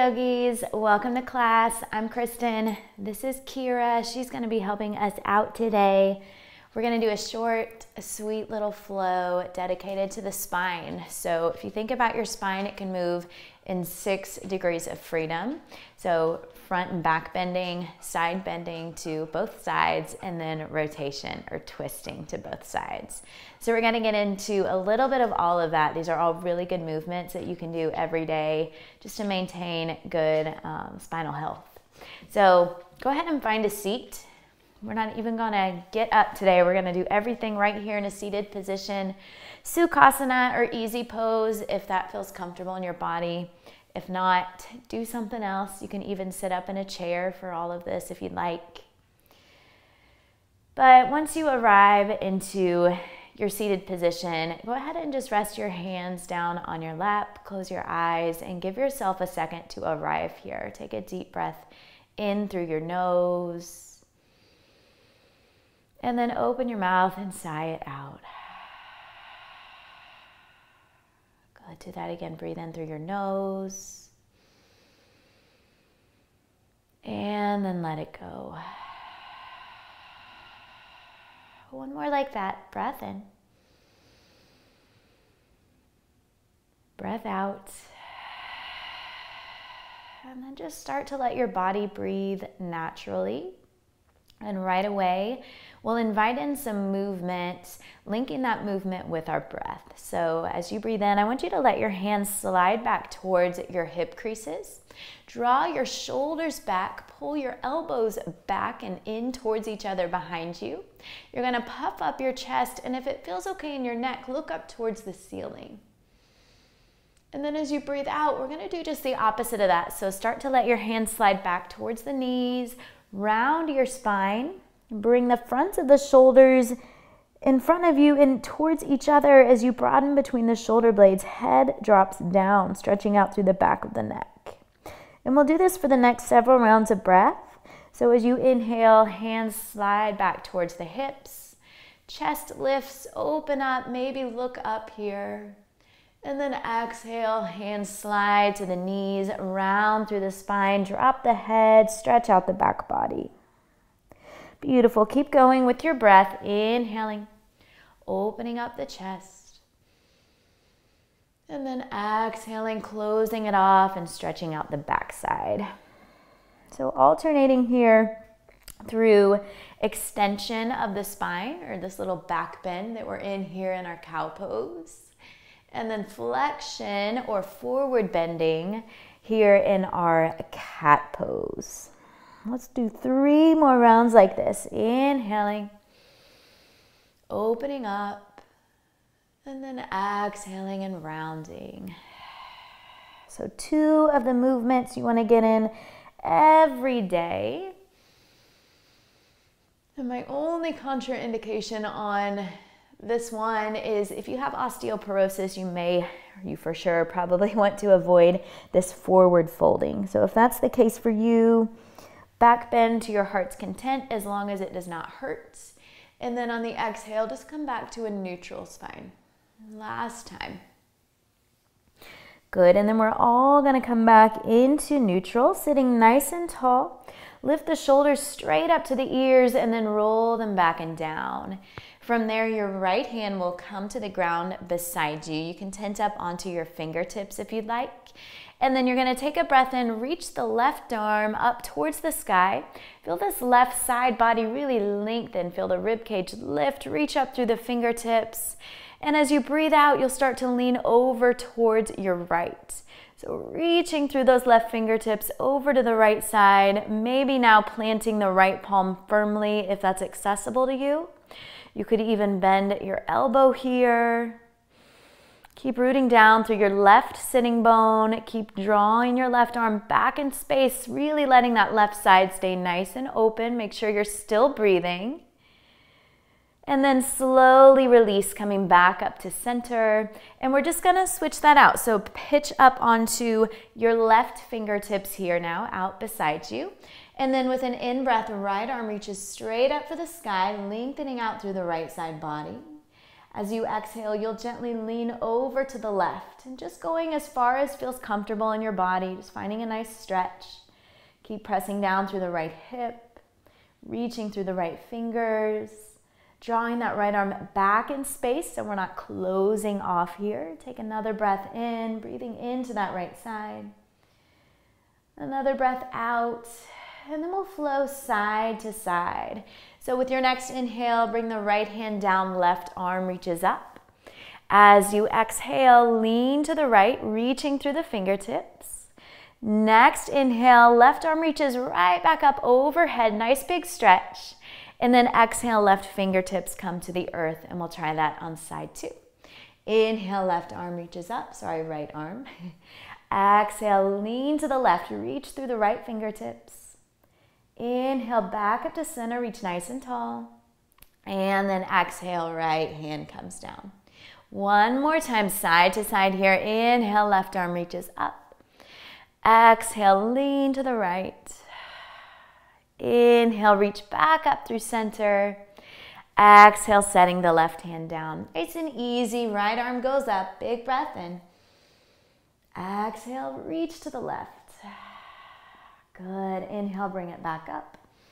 yogis, welcome to class. I'm Kristen. This is Kira. She's going to be helping us out today. We're going to do a short, sweet little flow dedicated to the spine. So if you think about your spine, it can move in 6 degrees of freedom. So front and back bending, side bending to both sides, and then rotation or twisting to both sides. So we're going to get into a little bit of all of that. These are all really good movements that you can do every day just to maintain good spinal health. So go ahead and find a seat. We're not even going to get up today. We're going to do everything right here in a seated position. Sukhasana or easy pose if that feels comfortable in your body. If not, do something else. You can even sit up in a chair for all of this if you'd like. But once you arrive into your seated position, go ahead and just rest your hands down on your lap, close your eyes, and give yourself a second to arrive here. Take a deep breath in through your nose, and then open your mouth and sigh it out. Good, do that again. Breathe in through your nose, and then let it go. One more like that. Breath in. Breath out. And then just start to let your body breathe naturally. And right away, we'll invite in some movement, linking that movement with our breath. So as you breathe in, I want you to let your hands slide back towards your hip creases. Draw your shoulders back, pull your elbows back and in towards each other behind you. You're going to puff up your chest, and if it feels okay in your neck, look up towards the ceiling. And then as you breathe out, we're going to do just the opposite of that. So start to let your hands slide back towards the knees, round your spine, bring the fronts of the shoulders in front of you and towards each other as you broaden between the shoulder blades. Head drops down, stretching out through the back of the neck. And we'll do this for the next several rounds of breath. So as you inhale, hands slide back towards the hips, chest lifts, open up, maybe look up here. And then exhale, hands slide to the knees, round through the spine, drop the head, stretch out the back body. Beautiful. Keep going with your breath. Inhaling, opening up the chest. And then exhaling, closing it off and stretching out the backside. So alternating here through extension of the spine, or this little back bend that we're in here in our cow pose. And then flexion or forward bending here in our cat pose. Let's do 3 more rounds like this. Inhaling, opening up, and then exhaling and rounding. So 2 of the movements you want to get in every day. And my only contraindication on this one is if you have osteoporosis, you for sure probably want to avoid this forward folding. So if that's the case for you, back bend to your heart's content as long as it does not hurt. And then on the exhale, just come back to a neutral spine. Last time. Good, and then we're all gonna come back into neutral, sitting nice and tall. Lift the shoulders straight up to the ears and then roll them back and down. From there, your right hand will come to the ground beside you. You can tent up onto your fingertips if you'd like. And then you're going to take a breath in, reach the left arm up towards the sky. Feel this left side body really lengthen. Feel the rib cage lift, reach up through the fingertips. And as you breathe out, you'll start to lean over towards your right. So reaching through those left fingertips over to the right side, maybe now planting the right palm firmly if that's accessible to you. You could even bend your elbow here. Keep rooting down through your left sitting bone. Keep drawing your left arm back in space, really letting that left side stay nice and open. Make sure you're still breathing. And then slowly release, coming back up to center. And we're just gonna switch that out. So pitch up onto your left fingertips here now, out beside you. And then with an in-breath, right arm reaches straight up for the sky, lengthening out through the right side body. As you exhale, you'll gently lean over to the left and just going as far as feels comfortable in your body, just finding a nice stretch. Keep pressing down through the right hip, reaching through the right fingers, drawing that right arm back in space so we're not closing off here. Take another breath in, breathing into that right side. Another breath out, and then we'll flow side to side. So with your next inhale, bring the right hand down, left arm reaches up. As you exhale, lean to the right, reaching through the fingertips. Next inhale, left arm reaches right back up overhead, nice big stretch. And then exhale, left fingertips come to the earth, and we'll try that on side 2. Inhale, left arm reaches up, right arm. Exhale, lean to the left, reach through the right fingertips. Inhale, back up to center, reach nice and tall. And then exhale, right hand comes down. One more time, side to side here. Inhale, left arm reaches up. Exhale, lean to the right. Inhale, reach back up through center. Exhale, setting the left hand down. Nice and easy, right arm goes up, big breath in. Exhale, reach to the left. Good, inhale, bring it back up.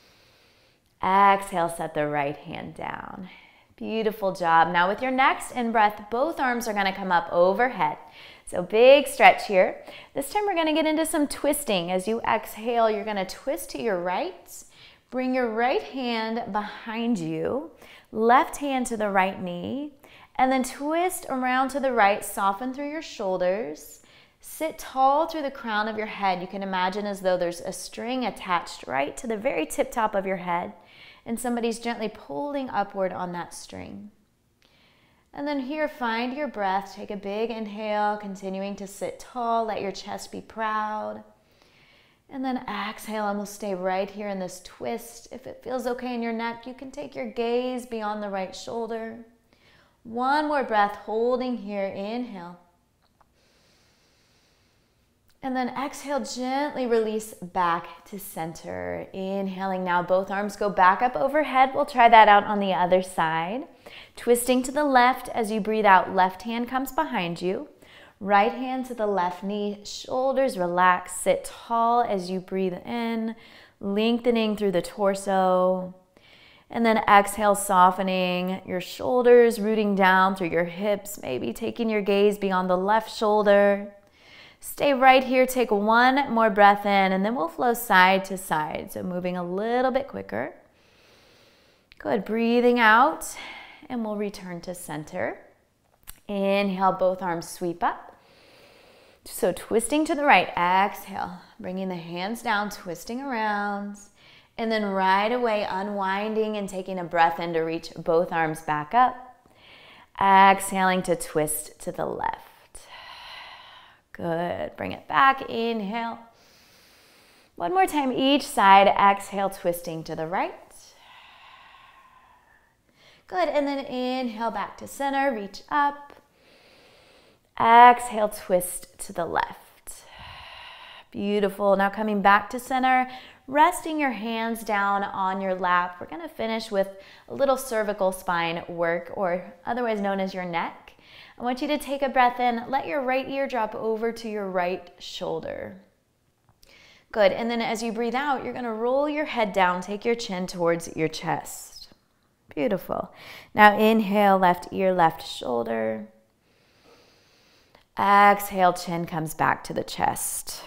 Exhale, set the right hand down. Beautiful job. Now with your next in-breath, both arms are gonna come up overhead. So big stretch here. This time we're gonna get into some twisting. As you exhale, you're gonna twist to your right. Bring your right hand behind you, left hand to the right knee, and then twist around to the right, soften through your shoulders. Sit tall through the crown of your head. You can imagine as though there's a string attached right to the very tip top of your head, and somebody's gently pulling upward on that string. And then here, find your breath. Take a big inhale, continuing to sit tall. Let your chest be proud. And then exhale, and we'll stay right here in this twist. If it feels okay in your neck, you can take your gaze beyond the right shoulder. One more breath, holding here. Inhale. And then exhale, gently release back to center. Inhaling now, both arms go back up overhead. We'll try that out on the other side. Twisting to the left as you breathe out, left hand comes behind you. Right hand to the left knee, shoulders relax, sit tall as you breathe in, lengthening through the torso. And then exhale, softening your shoulders, rooting down through your hips, maybe taking your gaze beyond the left shoulder. Stay right here, take one more breath in, and then we'll flow side to side. So moving a little bit quicker. Good, breathing out, and we'll return to center. Inhale, both arms sweep up. So twisting to the right, exhale, bringing the hands down, twisting around, and then right away unwinding and taking a breath in to reach both arms back up. Exhaling to twist to the left. Good, bring it back, inhale. One more time each side, exhale, twisting to the right. Good, and then inhale back to center, reach up. Exhale, twist to the left. Beautiful, now coming back to center, resting your hands down on your lap. We're gonna finish with a little cervical spine work, or otherwise known as your neck. I want you to take a breath in, let your right ear drop over to your right shoulder. Good, and then as you breathe out, you're gonna roll your head down, take your chin towards your chest. Beautiful. Now inhale, left ear, left shoulder. Exhale, chin comes back to the chest.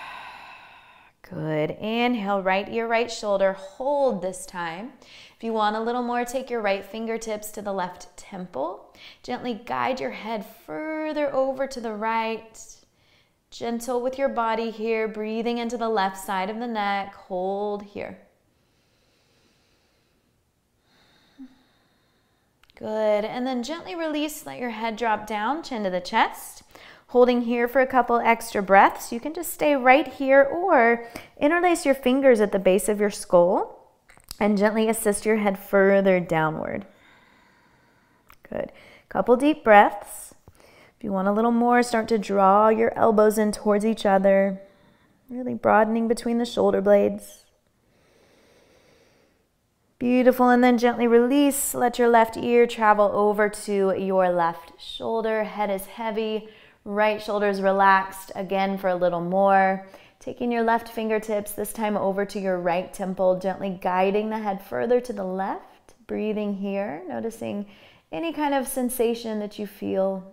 Good, inhale, right ear, right shoulder, hold this time. If you want a little more, take your right fingertips to the left temple. Gently guide your head further over to the right. Gentle with your body here, breathing into the left side of the neck. Hold here. Good, and then gently release, let your head drop down, chin to the chest. Holding here for a couple extra breaths. You can just stay right here or interlace your fingers at the base of your skull and gently assist your head further downward. Good. Couple deep breaths. If you want a little more, start to draw your elbows in towards each other, really broadening between the shoulder blades. Beautiful, and then gently release. Let your left ear travel over to your left shoulder. Head is heavy, right shoulder is relaxed. Again for a little more. Taking your left fingertips, this time over to your right temple, gently guiding the head further to the left. Breathing here, noticing any kind of sensation that you feel.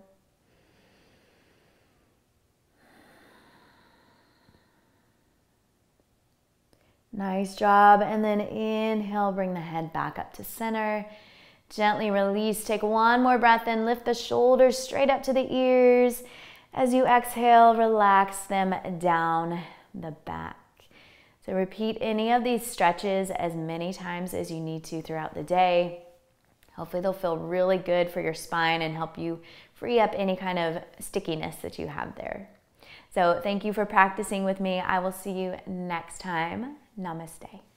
Nice job. And then inhale, bring the head back up to center. Gently release. Take one more breath in. Lift the shoulders straight up to the ears. As you exhale, relax them down the back. So repeat any of these stretches as many times as you need to throughout the day. Hopefully they'll feel really good for your spine and help you free up any kind of stickiness that you have there. So thank you for practicing with me. I will see you next time. Namaste.